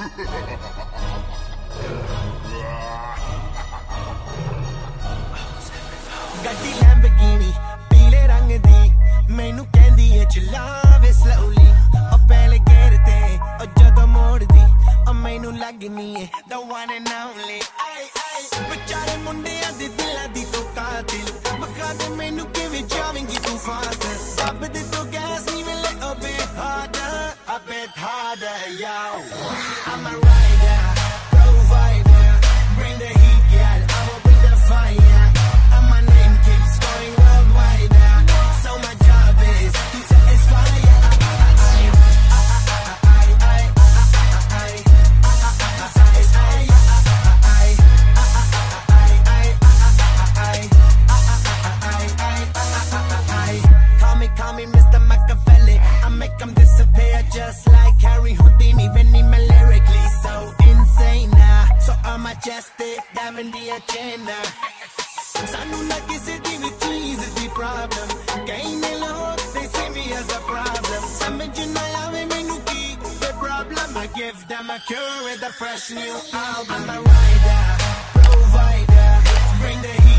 Gaddi Lamborghini, पीले रंग दी, मैनू कहंदी है चलावे slowly, और पहले गेर ते, और जदों मोड़ दी, और मैनू लगनी है the one and only. Ay ay, बेचारे मुंडियां दे दिलां दी तो कातिल, बखा दे मैनू किवें जावेंगी तू faster, दब दे तो gas नी मिले a bit harder, yo. I'm a rider, provider, bring the heat, girl, I will bring the fire. And my name keeps going worldwide. So my job is to satisfy. Call me Mr. Machiavelli. I make them disappear just like Harry Houdini. Benny me lyrically so insane now. So I'm majestic, diving the agenda. Sanu na kisi di with cheese is the problem. Kahin log, they see me as a problem. Samajh na aave mainu ki the problem. I give them a cure with a fresh new album. I'm a rider, provider, bring the heat.